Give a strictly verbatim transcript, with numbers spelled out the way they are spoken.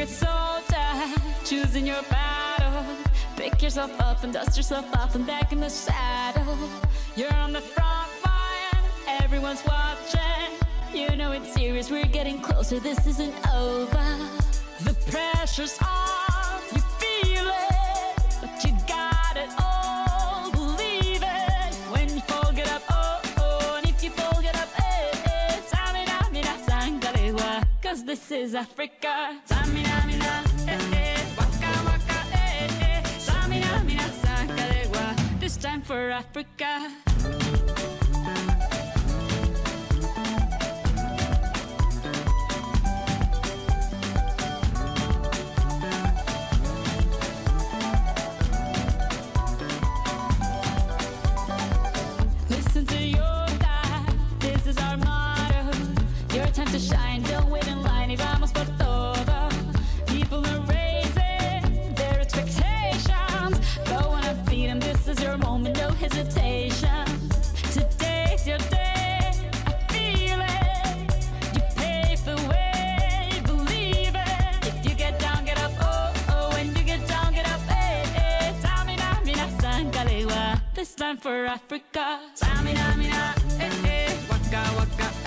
it's soldier, choosing your battle. Pick yourself up and dust yourself off and back in the saddle. You're on the front line, everyone's watching. You know it's serious, we're getting closer, this isn't over. The pressure's on, you feel it, but you got it all, believe it. When you fall, get up, oh, oh, and if you fall, get up, eh, eh. Samina, mina, sangalewa, cause this is Africa. Samina, mina, eh, eh, waka, waka, eh, eh. Samina, mina, sangalewa, this time for Africa. Listen to your God, this is our motto. Your time to shine, don't wait in line, y vamos por todo. People are raising their expectations. Go on and feed them, this is your moment, no hesitation. Today's your day, I feel it. You pave the way, believe it. If you get down, get up, oh, oh. When you get down, get up, eh, eh. Samina, mina, sangalewa, this time for Africa. Samina, mina, eh, eh. Waka, waka,